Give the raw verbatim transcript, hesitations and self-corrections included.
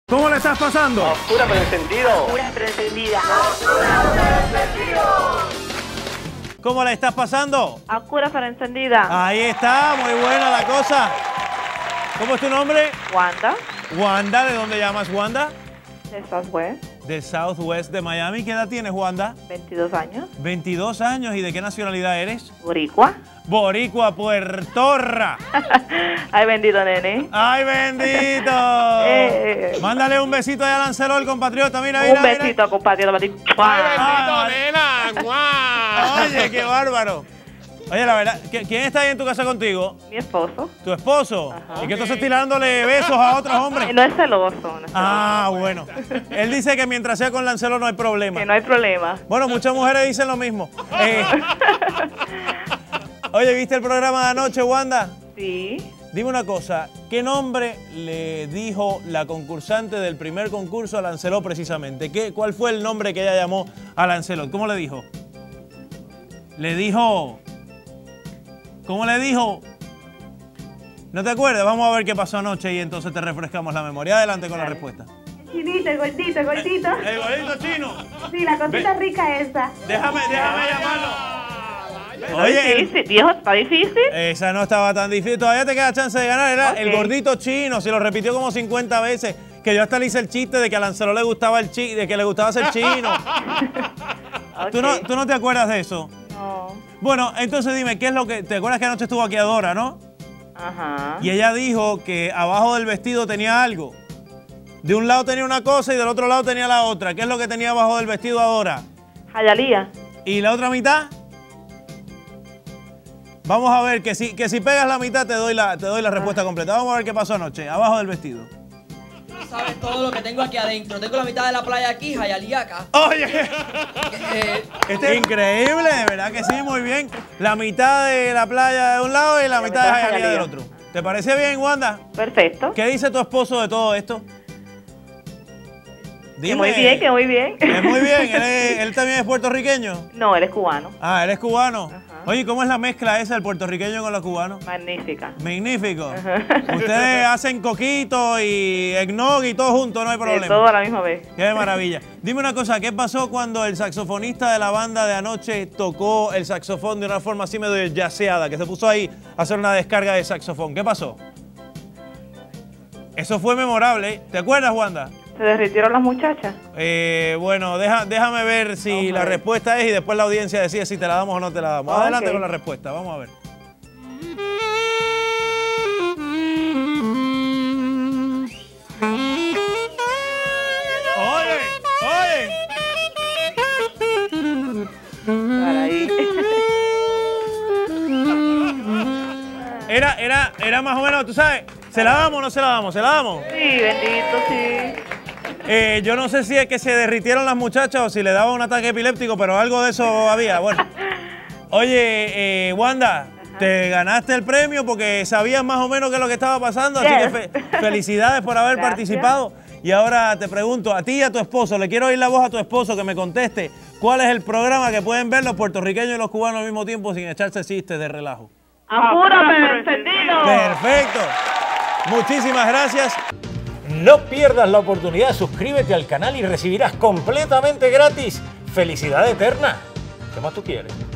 ¿Cómo le estás pasando? Oscura pero encendido. Oscura pero encendida. ¿Cómo le estás pasando? Oscura pero encendida. Ahí está, muy buena la cosa. ¿Cómo es tu nombre? Wanda, Wanda, ¿de dónde llamas, Wanda? de Southwest, De Southwest de Miami. ¿Qué edad tienes, Wanda? veintidós años. veintidós años. ¿Y de qué nacionalidad eres? Boricua. Boricua, Puertorra. Ay, bendito nene. ¡Ay, bendito! Eh. Mándale un besito a Lancelot, el compatriota. Mira, mira, Un mira. besito, compatriota, para ti. Ah, nena! ¡Guau! Oye, qué bárbaro. Oye, la verdad, ¿quién está ahí en tu casa contigo? Mi esposo. ¿Tu esposo? Ajá. ¿Y qué estás tirándole besos a otros hombres? No es celoso. No es Ah, bueno. Él dice que mientras sea con Lancelot no hay problema. Que no hay problema. Bueno, muchas mujeres dicen lo mismo. Eh, Oye, ¿viste el programa de anoche, Wanda? Sí. Dime una cosa, ¿qué nombre le dijo la concursante del primer concurso a Lancelot precisamente? ¿Qué, ¿Cuál fue el nombre que ella llamó a Lancelot? ¿Cómo le dijo? Le dijo... ¿Cómo le dijo? ¿No te acuerdas? Vamos a ver qué pasó anoche y entonces te refrescamos la memoria. Adelante con la respuesta. Chinito, el gordito, el gordito. El gordito chino. Sí, la cosita Ve. rica esa. Déjame, déjame llamarlo. Está Oye, el- difícil, viejo, está difícil. esa no estaba tan difícil. Todavía te queda chance de ganar. Era Ok. el gordito chino. Se lo repitió como cincuenta veces. Que yo hasta le hice el chiste de que a Lancelot le gustaba el chi, de que le gustaba ser chino. Ok. ¿Tú, no, ¿Tú no te acuerdas de eso? No. Bueno, entonces dime, ¿qué es lo que... ¿Te acuerdas que anoche estuvo aquí Adora, no? Ajá. Y ella dijo que abajo del vestido tenía algo. De un lado tenía una cosa y del otro lado tenía la otra. ¿Qué es lo que tenía abajo del vestido Adora? Jayalía. ¿Y la otra mitad? Vamos a ver, que si, que si pegas la mitad te doy la, te doy la respuesta completa. Vamos a ver qué pasó anoche, abajo del vestido. Sabes todo lo que tengo aquí adentro. Tengo la mitad de la playa aquí, Jayalía acá. ¡Oye! Eh, Este es increíble, de verdad que sí, muy bien. La mitad de la playa de un lado y la, La mitad de mitad de Hialeah del Hialeah. otro. ¿Te parece bien, Wanda? Perfecto. ¿Qué dice tu esposo de todo esto? Que muy bien, que muy bien. Es muy bien. ¿Él, es- él también es puertorriqueño? No, él es cubano. Ah, él es cubano. Ajá. Oye, ¿cómo es la mezcla esa del puertorriqueño con los cubanos? Magnífica. Magnífico. Ajá. Ustedes hacen coquito y eggnog y todo junto, no hay De problema. todo a la misma vez. Qué maravilla. Dime una cosa, ¿qué pasó cuando el saxofonista de la banda de anoche tocó el saxofón de una forma así medio jazzeada, que se puso ahí a hacer una descarga de saxofón? ¿Qué pasó? Eso fue memorable. ¿Te acuerdas, Wanda? ¿Se derritieron las muchachas? Eh, bueno, deja- déjame ver si Vamos a la ver. respuesta es y después la audiencia decide si te la damos o no te la damos. Ok. Adelante con la respuesta, vamos a ver. Oye, oye. Para ahí. Era, era, era más o menos, tú sabes, ¿se la damos o no se la damos? ¿Se la damos? Sí, bendito, sí. Eh, yo no sé si es que se derritieron las muchachas o si le daba un ataque epiléptico, pero algo de eso había. Bueno, oye, eh, Wanda, te ganaste el premio porque sabías más o menos qué es lo que estaba pasando, así que Yes. fe- felicidades por haber Gracias. participado. Y ahora te pregunto, a ti y a tu esposo, le quiero oír la voz a tu esposo que me conteste cuál es el programa que pueden ver los puertorriqueños y los cubanos al mismo tiempo sin echarse chistes de relajo. Oscura pero encendido. Perfecto. Muchísimas gracias. No pierdas la oportunidad, suscríbete al canal y recibirás completamente gratis felicidad eterna. ¿Qué más tú quieres?